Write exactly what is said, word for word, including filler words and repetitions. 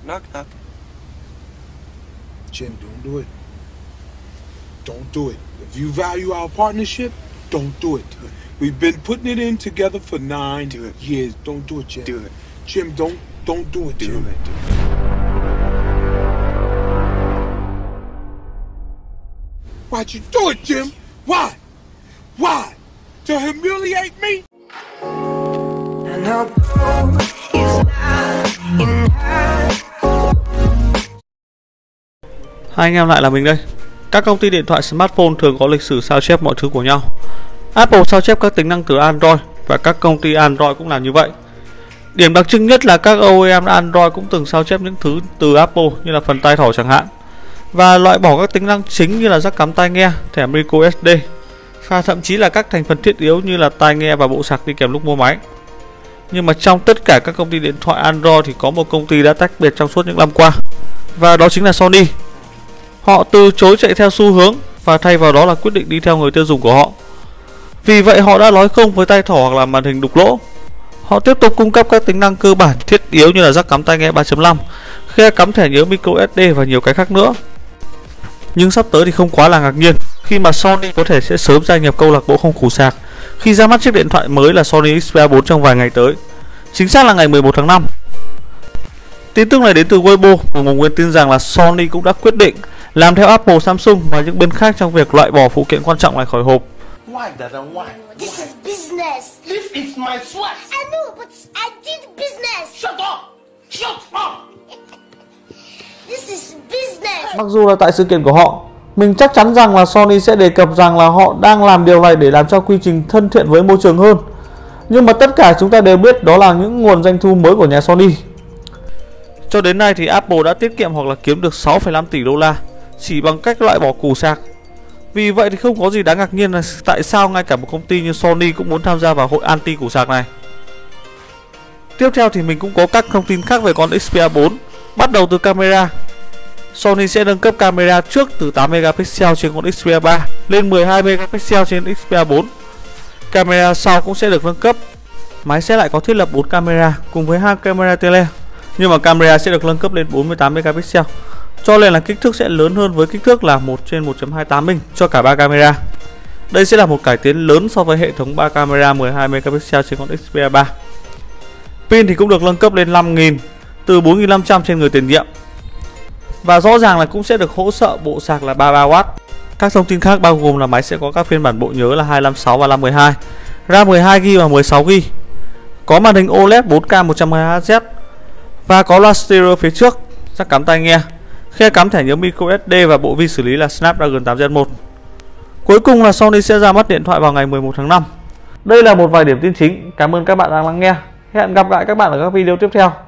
Knock knock. Jim, don't do it. Don't do it. If you value our partnership, don't do it. Do it. We've been putting it in together for nine do it. years. Don't do it, Jim. Do it. Jim, don't don't do it, Do Jim. it. Do it. Why'd you do it, Jim? Why? Why? To humiliate me? And although it's not enough. Hai anh em lại là mình đây. Các công ty điện thoại smartphone thường có lịch sử sao chép mọi thứ của nhau. Apple sao chép các tính năng từ Android và các công ty Android cũng làm như vậy. Điểm đặc trưng nhất là các o e em Android cũng từng sao chép những thứ từ Apple như là phần tai thỏ chẳng hạn, và loại bỏ các tính năng chính như là jack cắm tai nghe, thẻ micro ét đê và thậm chí là các thành phần thiết yếu như là tai nghe và bộ sạc đi kèm lúc mua máy. Nhưng mà trong tất cả các công ty điện thoại Android thì có một công ty đã tách biệt trong suốt những năm qua, và đó chính là Sony. Họ từ chối chạy theo xu hướng và thay vào đó là quyết định đi theo người tiêu dùng của họ. Vì vậy họ đã nói không với tai thỏ hoặc là màn hình đục lỗ. Họ tiếp tục cung cấp các tính năng cơ bản thiết yếu như là jack cắm tai nghe ba chấm năm, khe cắm thẻ nhớ micro ét đê và nhiều cái khác nữa. Nhưng sắp tới thì không quá là ngạc nhiên khi mà Sony có thể sẽ sớm gia nhập câu lạc bộ không khủ sạc khi ra mắt chiếc điện thoại mới là Sony Xperia bốn trong vài ngày tới, chính xác là ngày mười một tháng năm. Tin tức này đến từ Weibo, một nguồn nguyên tin rằng là Sony cũng đã quyết định làm theo Apple, Samsung và những bên khác trong việc loại bỏ phụ kiện quan trọng này khỏi hộp. Why, Dada, why? This is business. This is my swag. I know, but I did business. Shut up! Shut up! This is business. Mặc dù là tại sự kiện của họ, mình chắc chắn rằng là Sony sẽ đề cập rằng là họ đang làm điều này để làm cho quy trình thân thiện với môi trường hơn. Nhưng mà tất cả chúng ta đều biết đó là những nguồn doanh thu mới của nhà Sony. Cho đến nay thì Apple đã tiết kiệm hoặc là kiếm được sáu phẩy năm tỷ đô la chỉ bằng cách loại bỏ củ sạc. Vì vậy thì không có gì đáng ngạc nhiên là tại sao ngay cả một công ty như Sony cũng muốn tham gia vào hội anti củ sạc này. Tiếp theo thì mình cũng có các thông tin khác về con Xperia bốn. Bắt đầu từ camera. Sony sẽ nâng cấp camera trước từ tám megapixel trên con Xperia ba lên mười hai megapixel trên Xperia bốn. Camera sau cũng sẽ được nâng cấp. Máy sẽ lại có thiết lập bốn camera cùng với hai camera tele, nhưng mà camera sẽ được nâng cấp lên bốn mươi tám megapixel, cho nên là kích thước sẽ lớn hơn với kích thước là một trên một chấm hai tám inch cho cả ba camera. Đây sẽ là một cải tiến lớn so với hệ thống ba camera mười hai megapixel trên con Xperia ba. Pin thì cũng được nâng cấp lên năm nghìn từ bốn nghìn năm trăm trên người tiền nhiệm. Và rõ ràng là cũng sẽ được hỗ trợ bộ sạc là ba mươi ba oát. Các thông tin khác bao gồm là máy sẽ có các phiên bản bộ nhớ là hai trăm năm mươi sáu và năm trăm mười hai, RAM mười hai gi ga bai và mười sáu gi ga bai, có màn hình ô led bốn K một trăm hai mươi héc và có loa stereo phía trước, jack cắm tai nghe, khe cắm thẻ nhớ micro ét đê và bộ vi xử lý là Snapdragon tám Gen một. Cuối cùng là Sony sẽ ra mắt điện thoại vào ngày mười một tháng năm. Đây là một vài điểm tin chính. Cảm ơn các bạn đã lắng nghe. Hẹn gặp lại các bạn ở các video tiếp theo.